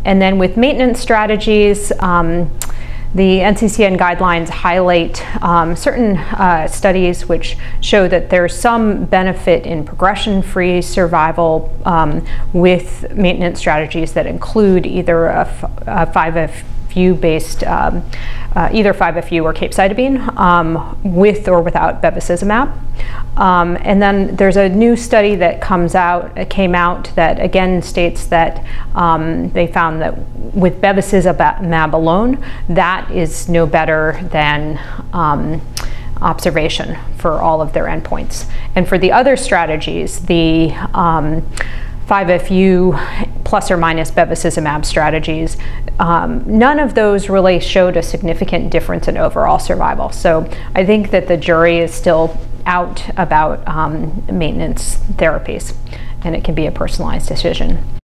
And then with maintenance strategies, the NCCN guidelines highlight certain studies which show that there's some benefit in progression-free survival with maintenance strategies that include either a 5-FU-based, either 5-FU or capecitabine with or without bevacizumab. And then there's a new study that came out that again states that they found that with bevacizumab alone, that is no better than observation for all of their endpoints. And for the other strategies, the 5-FU plus or minus bevacizumab strategies, none of those really showed a significant difference in overall survival. So I think that the jury is still out about maintenance therapies, and it can be a personalized decision.